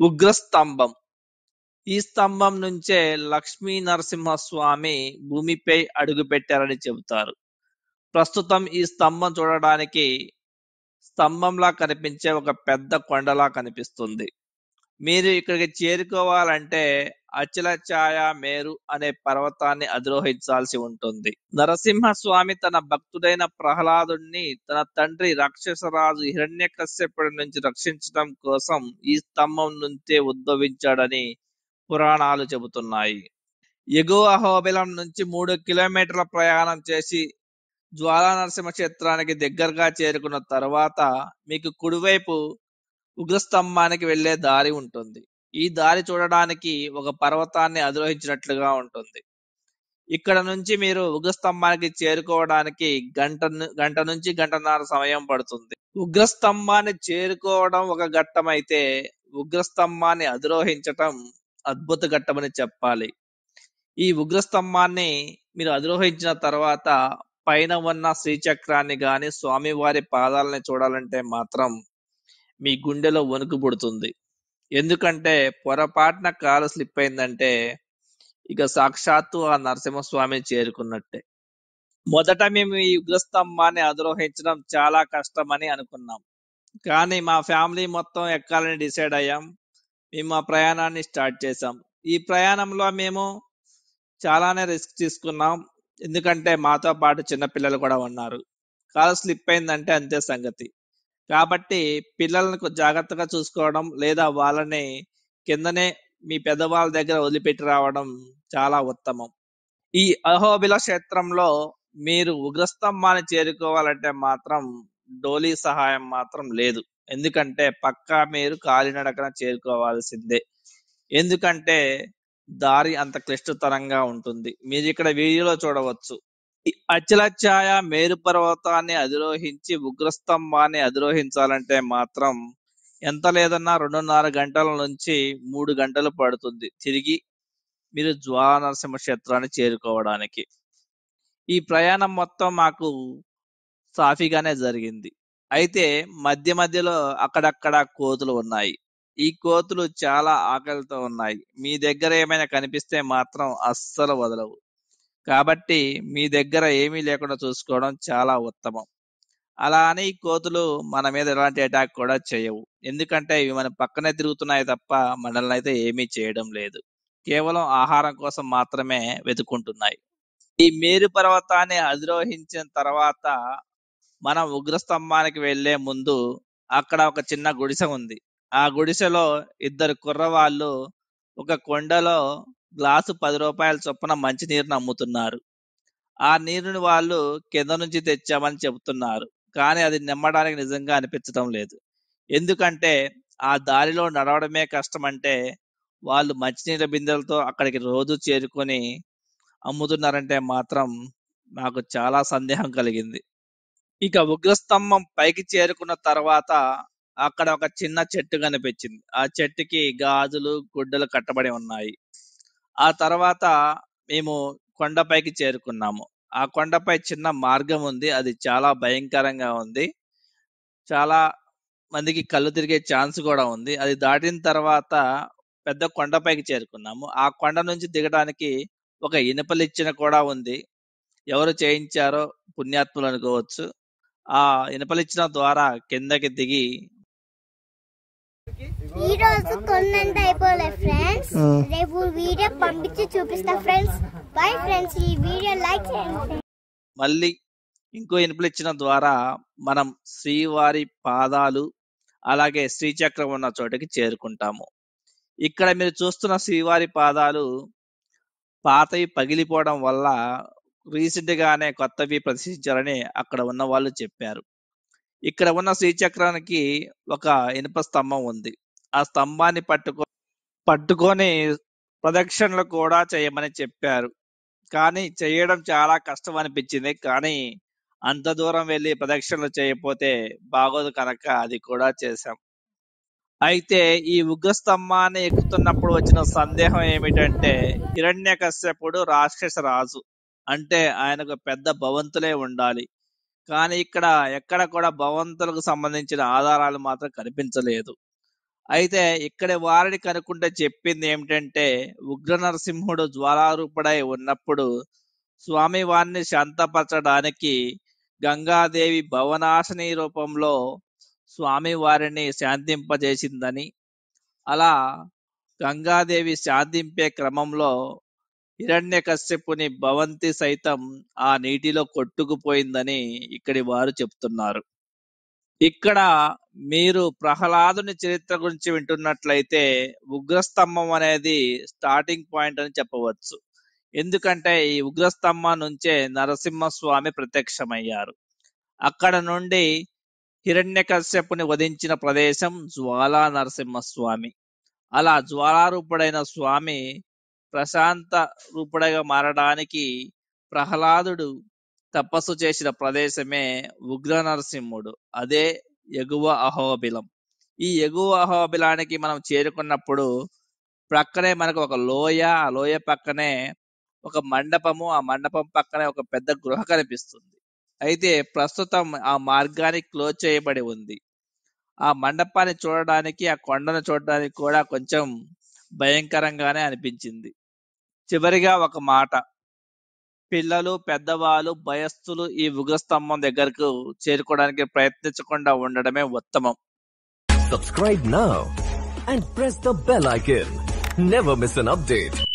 ఉగ్రస్తంభం. ఈ స్తంభం నుంచే లక్ష్మీ నరసింహస్వామి భూమిపై అడుగుపెట్టారని చెబుతారు. ప్రస్తుతం ఈ స్తంభం చూడడానికి స్తంభంలా కనిపించే ఒక పెద్ద కొండలా కనిపిస్తుంది. మీరు ఇక్కడికి చేరుకోవాలంటే అచల ఛాయ మేరు అనే పర్వతాన్ని అధిరోహించాల్సి ఉంటుంది. నరసింహస్వామి తన భక్తుడైన ప్రహ్లాదుణ్ణి తన తండ్రి రాక్షసరాజు హిరణ్యకశ్యపుడి నుంచి రక్షించడం కోసం ఈ స్తంభం నుంచే ఉద్భవించాడని పురాణాలు చెబుతున్నాయి. ఎగువ అహోబిలం నుంచి 3 కిలోమీటర్ల ప్రయాణం చేసి జ్వాలా నరసింహ క్షేత్రానికి దగ్గరగా చేరుకున్న తర్వాత మీకు కుడివైపు ఉగ్రస్తంభానికి వెళ్లే దారి ఉంటుంది. ఈ దారి చూడడానికి ఒక పర్వతాన్ని అధిరోహించినట్లుగా ఉంటుంది. ఇక్కడ నుంచి మీరు ఉగ్రస్తంభానికి చేరుకోవడానికి గంట నుంచి గంటన్నర సమయం పడుతుంది. ఉగ్రస్తంభాన్ని చేరుకోవడం ఒక ఘట్టమైతే ఉగ్రస్తంభాన్ని అధిరోహించటం అద్భుత ఘట్టమని చెప్పాలి. ఈ ఉగ్రస్తంభాన్ని మీరు అధిరోహించిన తర్వాత పైన ఉన్న శ్రీచక్రాన్ని గాని స్వామివారి పాదాలని చూడాలంటే మాత్రం మీ గుండెలో వణుకు పుడుతుంది. ఎందుకంటే పొరపాటున కాలు స్లిప్ అయిందంటే ఇక సాక్షాత్తు ఆ నరసింహస్వామిని చేరుకున్నట్టే. మొదట మేము ఈ ఉగ్రస్తంభాన్ని అధిరోహించడం చాలా కష్టమని అనుకున్నాం. కానీ మా ఫ్యామిలీ మొత్తం ఎక్కాలని డిసైడ్ అయ్యాం. మేము మా ప్రయాణాన్ని స్టార్ట్ చేసాం. ఈ ప్రయాణంలో మేము చాలానే రిస్క్ తీసుకున్నాం. ఎందుకంటే మాతో పాటు చిన్నపిల్లలు కూడా ఉన్నారు. కాలు స్లిప్ అయిందంటే అంతే సంగతి. కాబట్టి పిల్లలను జాగ్రత్తగా చూసుకోవడం లేదా వాళ్ళని కిందనే మీ పెద్దవాళ్ళ దగ్గర వదిలిపెట్టి రావడం చాలా ఉత్తమం. ఈ అహోబిల క్షేత్రంలో మీరు ఉగ్రస్తంభాన్ని చేరుకోవాలంటే మాత్రం డోలీ సహాయం మాత్రం లేదు. ఎందుకంటే పక్కా మీరు కాలినడకన చేరుకోవాల్సిందే. ఎందుకంటే దారి అంత క్లిష్టతరంగా ఉంటుంది. మీరు ఇక్కడ వీడియోలో చూడవచ్చు. ఈ అచల ఛాయ మేరు పర్వతాన్ని అధిరోహించి ఉగ్రస్తంభాన్ని అధిరోహించాలంటే మాత్రం ఎంత లేదన్నా 2.5 గంటల నుంచి 3 గంటలు పడుతుంది తిరిగి మీరు జ్వాలా నరసింహ క్షేత్రాన్ని చేరుకోవడానికి. ఈ ప్రయాణం మొత్తం మాకు సాఫీగానే జరిగింది. అయితే మధ్య మధ్యలో అక్కడక్కడ కోతులు ఉన్నాయి. ఈ కోతులు చాలా ఆకలితో ఉన్నాయి. మీ దగ్గర ఏమైనా కనిపిస్తే మాత్రం అస్సలు వదలవు. కాబట్టి మీ దగ్గర ఏమీ లేకుండా చూసుకోవడం చాలా ఉత్తమం. అలా అని ఈ కోతులు మన మీద ఎలాంటి అటాక్ కూడా చేయవు. ఎందుకంటే ఇవి మన పక్కనే తిరుగుతున్నాయి తప్ప మనల్ని అయితే ఏమీ చేయడం లేదు. కేవలం ఆహారం కోసం మాత్రమే వెతుక్కుంటున్నాయి. ఈ మేరు పర్వతాన్ని అధిరోహించిన తర్వాత మనం ఉగ్రస్తంభానికి వెళ్లే ముందు అక్కడ ఒక చిన్న గుడిసె ఉంది. ఆ గుడిసెలో 2 కుర్రవాళ్ళు ఒక కొండలో గ్లాసు 10 రూపాయల చొప్పున మంచినీరుని అమ్ముతున్నారు. ఆ నీరుని వాళ్ళు కింద నుంచి తెచ్చామని చెబుతున్నారు. కానీ అది నమ్మడానికి నిజంగా అనిపించడం లేదు. ఎందుకంటే ఆ దారిలో నడవడమే కష్టమంటే వాళ్ళు మంచినీళ్ళ బిందెలతో అక్కడికి రోజు చేరుకొని అమ్ముతున్నారంటే మాత్రం నాకు చాలా సందేహం కలిగింది. ఇక ఉగ్రస్తంభం పైకి చేరుకున్న తర్వాత అక్కడ ఒక చిన్న చెట్టు కనిపించింది. ఆ చెట్టుకి గాజులు గుడ్డలు కట్టబడి ఉన్నాయి. ఆ తర్వాత మేము కొండపైకి చేరుకున్నాము. ఆ కొండపై చిన్న మార్గం ఉంది. అది చాలా భయంకరంగా ఉంది. చాలా మందికి కళ్ళు తిరిగే ఛాన్స్ కూడా ఉంది. అది దాటిన తర్వాత పెద్ద కొండపైకి చేరుకున్నాము. ఆ కొండ నుంచి దిగడానికి ఒక ఇనుప నిచ్చెన కూడా ఉంది. ఎవరు చేయించారో పుణ్యాత్ములు అనుకోవచ్చు. ఆ ఇనుప నిచ్చెన ద్వారా కిందకి దిగి ఈ రోజు కొన్నంత అయిపోలే ఫ్రెండ్స్. రేపు వీడియో పంపించి చూపిస్తా ఫ్రెండ్స్. Bye friends. ఈ వీడియో లైక్ చేయండి. మళ్ళీ ఇంకో ఇనుప నిచ్చెన ద్వారా మనం శ్రీవారి పాదాలు అలాగే శ్రీచక్రం ఉన్న చోటికి చేరుకుంటాము. ఇక్కడ మీరు చూస్తున్న శ్రీవారి పాదాలు పాతవి పగిలిపోవడం వల్ల రీసెంట్ గానే కొత్తవి ప్రతిష్ఠించారని అక్కడ ఉన్న వాళ్ళు చెప్పారు. ఇక్కడ ఉన్న శ్రీచక్రానికి ఒక ఇనుప స్తంభం ఉంది. ఆ స్తంభాన్ని పట్టుకొని ప్రదక్షిణలు కూడా చేయమని చెప్పారు. కానీ చేయడం చాలా కష్టం అనిపించింది. కానీ అంత దూరం వెళ్ళి ప్రదక్షిణలు చేయకపోతే బాగోదు కనుక అది కూడా చేశాం. అయితే ఈ ఉగ్రస్తంభాన్ని ఎక్కుతున్నప్పుడు వచ్చిన సందేహం ఏమిటంటే హిరణ్యకశ్యపుడు రాక్షస రాజు. అంటే ఆయనకు పెద్ద భవంతులే ఉండాలి. కానీ ఇక్కడ ఎక్కడ కూడా భవంతులకు సంబంధించిన ఆధారాలు మాత్రం కనిపించలేదు. అయితే ఇక్కడి వారిని కనుక్కుంటే చెప్పింది ఏమిటంటే ఉగ్ర నరసింహుడు జ్వాలారూపుడై ఉన్నప్పుడు స్వామివారిని శాంతపరచడానికి గంగాదేవి భవనాశిని రూపంలో స్వామివారిని శాంతింపజేసిందని, అలా గంగాదేవి శాంతింపే క్రమంలో హిరణ్యకశ్యపుని భవంతి సైతం ఆ నీటిలో కొట్టుకుపోయిందని ఇక్కడి వారు చెప్తున్నారు. ఇక్కడ మీరు ప్రహ్లాదుని చరిత్ర గురించి వింటున్నట్లయితే ఉగ్రస్తంభం అనేది స్టార్టింగ్ పాయింట్ అని చెప్పవచ్చు. ఎందుకంటే ఈ ఉగ్రస్తంభం నుంచే నరసింహస్వామి ప్రత్యక్షమయ్యారు. అక్కడ నుండి హిరణ్యకశ్యపుని వధించిన ప్రదేశం జ్వాలా నరసింహస్వామి. అలా జ్వాలారూపుడైన స్వామి ప్రశాంత రూపుడగా మారడానికి ప్రహ్లాదుడు తపస్సు చేసిన ప్రదేశమే ఉగ్ర నరసింహుడు. అదే ఎగువ అహోబిలం. ఈ ఎగువ అహోబిలానికి మనం చేరుకున్నప్పుడు ప్రక్కనే మనకు ఒక లోయ, ఆ లోయ పక్కనే ఒక మండపము, ఆ మండపం పక్కనే ఒక పెద్ద గృహ కనిపిస్తుంది. అయితే ప్రస్తుతం ఆ మార్గానికి క్లోజ్ చేయబడి ఉంది. ఆ మండపాన్ని చూడడానికి, ఆ కొండను చూడడానికి కూడా కొంచెం భయంకరంగానే అనిపించింది. చివరిగా ఒక మాట, పిల్లలు, పెద్దవాళ్ళు, భయస్థులు ఈ ఉగ్రస్తంభం దగ్గరకు చేరుకోవడానికి ప్రయత్నించకుండా ఉండడమే ఉత్తమం. Subscribe now and press the bell icon. Never miss an update.